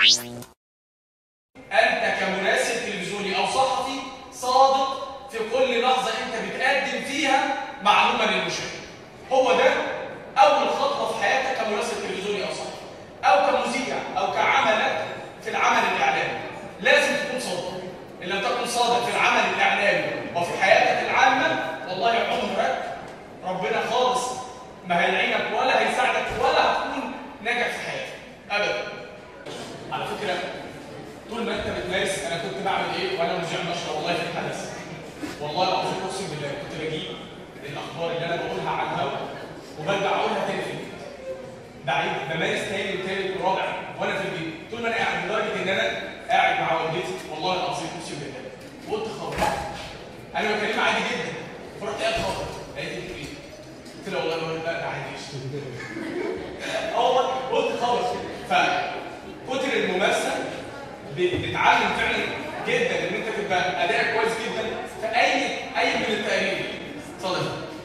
أنت كمراسل تلفزيوني أو صحفي صادق في كل لحظة أنت بتقدم فيها معلومة للمشاهد. هو ده أول خطوة في حياتك كمراسل تلفزيوني أو صحفي أو كمذيع أو كعملك في العمل الإعلامي. لازم تكون صادق. إن لم تكن صادق في العمل الإعلامي وفي حياتك العامة، والله عمرك ربنا خالص ما هيعينك ولا هيساعدك ولا هتكون ناجح في حياتك أبدا. على فكرة طول ما انت بتمارس، انا كنت بعمل ايه وانا مذيع نشره والله في الحدث، والله العظيم اقسم بالله كنت بجيب الاخبار اللي انا بقولها على الهواء وبرجع اقولها تاني في البيت، بعيد بمارس تاني وتالت ورابع وانا في البيت طول ما انا قاعد، لدرجه ان انا قاعد مع والدتي والله العظيم اقسم بالله وقلت خبر، انا بكلمها عادي جدا فرحت قاعد خبر، قالت لي ايه؟ قلت لها والله لا ده عادي والله قلت خبر. فكتر الممارسه بتتعلم فعلا جدا ان انت تبقى ادائك كويس جدا في اي من التقارير. اتفضل.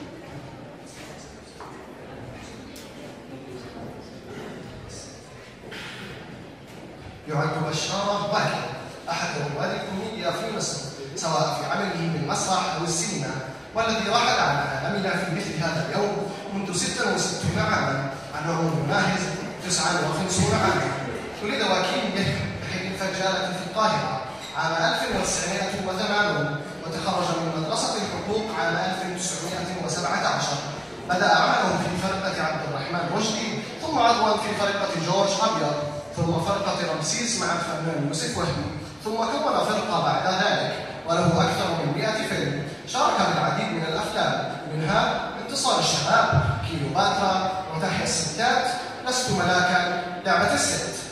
يعد بشار باكر احد رواد الكوميديا في مصر، سواء في عمله بالمسرح او السينما، والذي رحل عن عالمنا في مثل هذا اليوم منذ 66 عاما عن عمر ماهز 59 عاما. ولد وكيل به الفجالة في القاهرة عام 1980 وتخرج من مدرسة الحقوق عام 1917. بدأ عمله في فرقة عبد الرحمن رشدي، ثم عضوا في فرقة جورج أبيض، ثم فرقة رمسيس مع الفنان يوسف وهبي، ثم كون فرقة بعد ذلك، وله أكثر من 100 فيلم. شارك بالعديد من الأفلام، منها انتصار الشباب، كيلوباترا، وتحيا الستات، لست ملاكا، لعبة الست.